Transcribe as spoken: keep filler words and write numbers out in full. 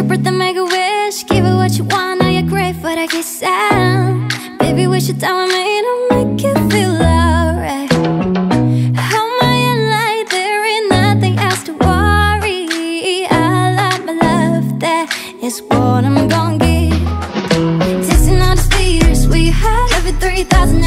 birthday, make a wish. Give it what you want, now you're great for that kiss sound. Baby, wish you down with me to make you feel alright. Hold my hand like there ain't nothing else to worry. I love my love, that is what I'm gonna give. Tasting all the sweeter, sweetheart. Every three thousand